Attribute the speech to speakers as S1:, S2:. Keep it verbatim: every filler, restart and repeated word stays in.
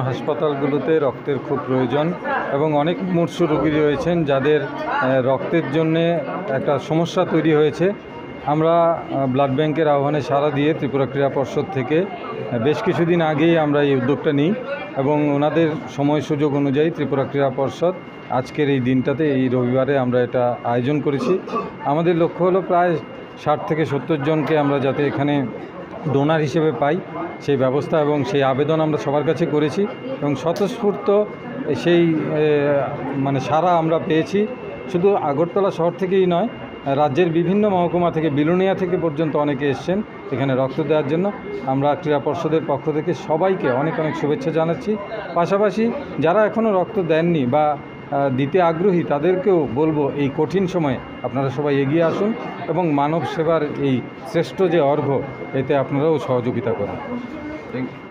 S1: হাসপাতালগুলোতে রক্তের খুব প্রয়োজন এবং অনেক মূর্ছু রোগী রয়েছেন যাদের রক্তের জন্যে একটা সমস্যা তৈরি হয়েছে। আমরা ব্লাড ব্যাংকের আহ্বানে সাড়া দিয়ে ত্রিপুরা ক্রীড়া পর্ষদ থেকে বেশ কিছুদিন আগেই আমরা এই উদ্যোগটা নিই এবং ওনাদের সময় সুযোগ অনুযায়ী ত্রিপুরা ক্রীড়া পর্ষদ আজকের এই দিনটাতে, এই রবিবারে আমরা এটা আয়োজন করেছি। আমাদের লক্ষ্য হলো প্রায় ষাট থেকে সত্তর জনকে আমরা যাতে এখানে ডোনার হিসেবে পাই সেই ব্যবস্থা এবং সেই আবেদন আমরা সবার কাছে করেছি এবং স্বতঃস্ফূর্ত সেই মানে সারা আমরা পেয়েছি। শুধু আগরতলা শহর থেকেই নয়, রাজ্যের বিভিন্ন মহকুমা থেকে, বিলুনিয়া থেকে পর্যন্ত অনেকে এসছেন এখানে রক্ত দেওয়ার জন্য। আমরা ক্রীড়া পর্ষদের পক্ষ থেকে সবাইকে অনেক অনেক শুভেচ্ছা জানাচ্ছি। পাশাপাশি যারা এখনও রক্ত দেননি বা দিতে আগ্রহী তাদেরকেও বলবো এই কঠিন সময়ে আপনারা সবাই এগিয়ে আসুন এবং মানব সেবার এই শ্রেষ্ঠ যে অর্ঘ্য এতে আপনারাও সহযোগিতা করুন। Thank you.